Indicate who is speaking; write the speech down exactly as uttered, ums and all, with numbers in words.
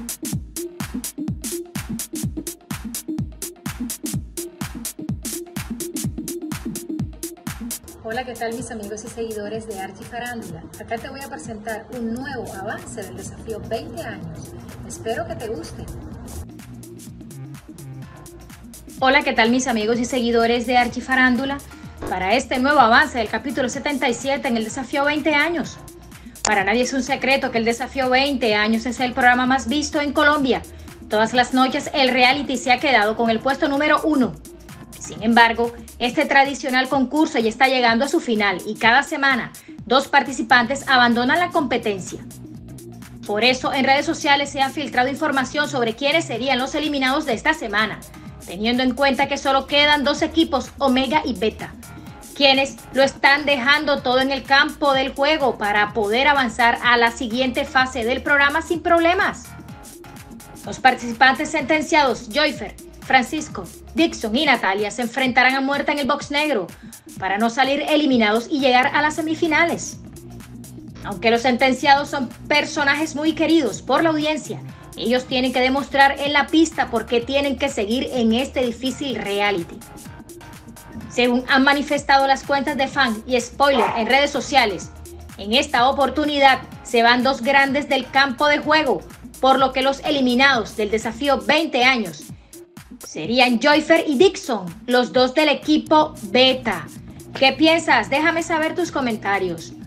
Speaker 1: Hola, ¿qué tal mis amigos y seguidores de Archifarándula? Acá te voy a presentar un nuevo avance del desafío veinte años. Espero que te guste. Hola, ¿qué tal mis amigos y seguidores de Archifarándula? Para este nuevo avance del capítulo setenta y siete en el desafío veinte años. Para nadie es un secreto que el desafío veinte años es el programa más visto en Colombia. Todas las noches el reality se ha quedado con el puesto número uno. Sin embargo, este tradicional concurso ya está llegando a su final y cada semana dos participantes abandonan la competencia. Por eso, en redes sociales se ha filtrado información sobre quiénes serían los eliminados de esta semana, teniendo en cuenta que solo quedan dos equipos, Omega y Beta, quienes lo están dejando todo en el campo del juego para poder avanzar a la siguiente fase del programa sin problemas. Los participantes sentenciados, Joyfer, Francisco, Dixon y Natalia, se enfrentarán a muerte en el box negro para no salir eliminados y llegar a las semifinales. Aunque los sentenciados son personajes muy queridos por la audiencia, ellos tienen que demostrar en la pista por qué tienen que seguir en este difícil reality. Según han manifestado las cuentas de fan y spoiler en redes sociales, en esta oportunidad se van dos grandes del campo de juego, por lo que los eliminados del desafío veinte años serían Joyfer y Dixon, los dos del equipo Beta. ¿Qué piensas? Déjame saber tus comentarios.